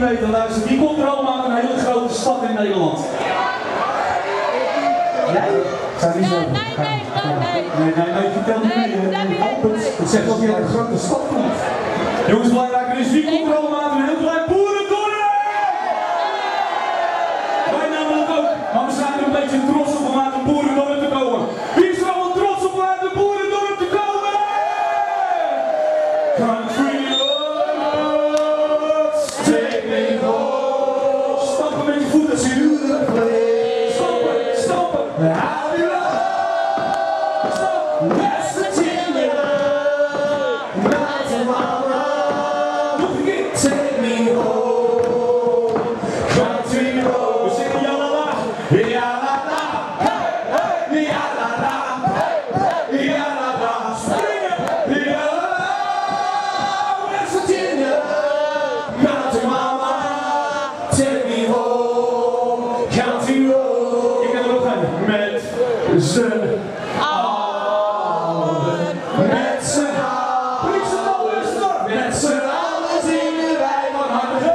weten, luister, die komt er allemaal uit een hele grote stad in Nederland. Jij? Zijn die zo? Nee, vertel niet meer. Het zegt dat hij uit een grote stad komt. Jongens, belangrijker is, wie komt er allemaal uit een heel klein boerendorp? Wij namelijk ook, maar we zijn er een beetje trots op om uit een boerendorp te komen. Wie is er allemaal trots op om uit een boerendorp te komen? Country roads, take me home. Stampen met je voeten, zie je de play. Stampen, stampen. Hou je op. Stap, West Virginia. Mountain mama. Nog een keer. Take me home. Country roads. We zingen ja la la. Ja la la. Hey, hey. Ja la la. Hey, hey. Ja la la. Springen. Ja la la. West Virginia. Mountain mama. Take me home. Country roads. Ik heb er nog een. Met z'n allen. Met z'n allen. Met z'n allen zingen wij van harte.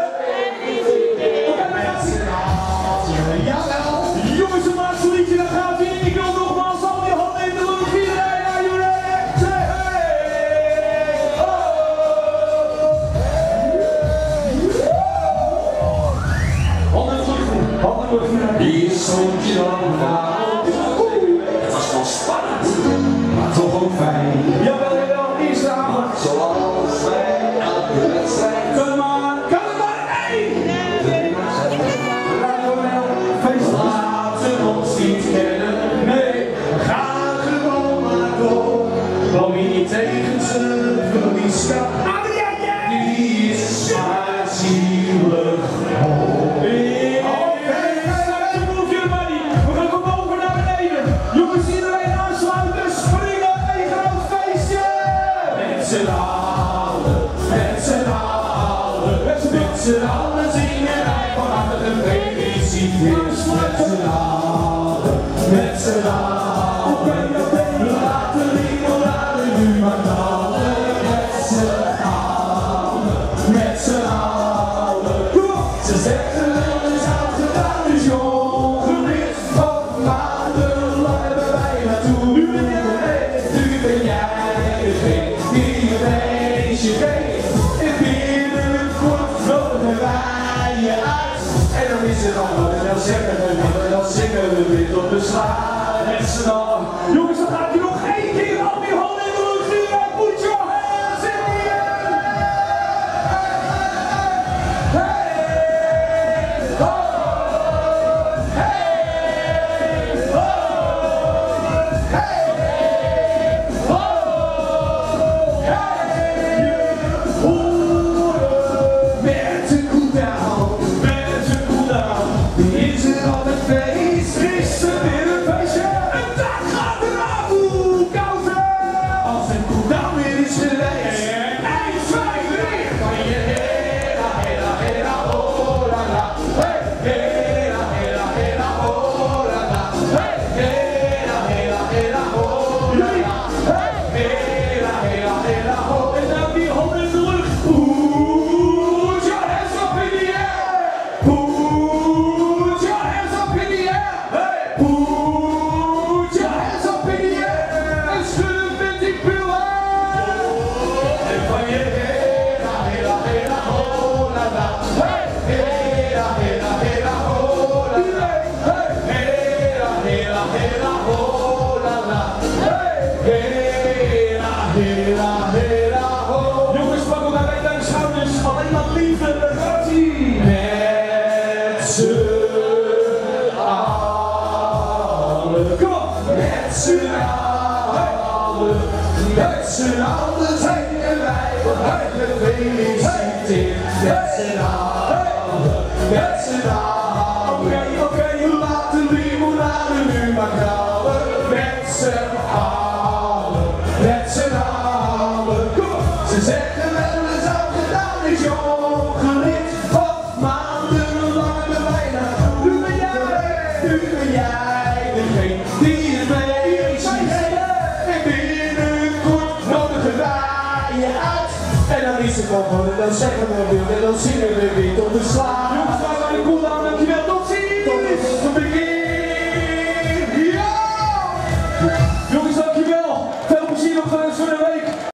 Jawel. Jongens, het laatste liedje, dan gaat ie. Ik wil nogmaals al die handen in de lucht. Iedereen, are you ready? Say hey! Oh! Handen in de lucht. Handen in de lucht. Hier stond je dan vanavond. Het was wel spannend, maar toch ook fijn. Jawel, jawel, eerste avond. Zoals wij elke wedstrijd. Kan het maar, één! Laten ons niet kennen, nee, ga gewoon maar door. Want wie niet tegen zijn verlies kan, die is maar zielig. We gaan van boven naar beneden. Jongens, iedereen aansluiten, springen, een groot feestje! Met z'n allen, met z'n allen, met z'n allen zingen wij van harte gefeliciteerd. Met z'n allen, met z'n allen, laat de limonade nu maar knallen. Met z'n allen, met z'n allen. Ze zeggen wel eens oud gedaan, dus jong geleerd. Van maandenlang hebben wij naartoe. Nu ben jij degene die een feestje geeft. En binnenkort nodigen wij je uit. En dan is het allemaal wel zeggen we weer, dan zingen we weer tot de slaap. Met z'n allen. Jongens, dan gaat hij nog één keer al die handen in de lucht. Iedereen, put your hands in the air. Hey, ho, hey, ho, hey, ho, hey. Je horen met een cooldown, met een cooldown. Is er altijd feest, is er weer een feestje. En daar gaat de avond koud. Als een cooldown weer is geweest. Eind 5 weer kan je hera, hera, hera, oh la la. Hey, hera, hera, hera, oh la la. Hey, hera, hera, hera, oh la la. Hey, hera, hera, hera, oh. En dan die handen in de lucht. Put your hands up in the air. Put your hands up in the air. Hey, put your hands up in the air. En schudden met die pillen. En van je hera, hera, hera, oh la la. Hey, hera, hera, hera, oh la la. Hey, hera, hera, hera, oh la la. Hey, hera, hera, hera, oh. Jongens, pak elkaar bij de schouders. Alleen maar liefde, daar gaat ie. Met z'n allen. Kom op. Met z'n allen. Met z'n allen zingen wij van harte gefeliciteerd. Met z'n allen. Met z'n allen. Oké, laat de limonade nu maar knallen. Met z'n allen. Met z'n allen. Kom op. Ze zeggen wel eens oud gedaan is jong geleerd. Van maandenlang hebben wij naartoe. Nu ben jij degene die het feestje geeft. En binnenkort nodigen wij je uit. En dan is het wel gewoon en dan zeggen we weer en dan zingen we weer tot de slaap. Jongens, wij zijn de cooldown, dankjewel.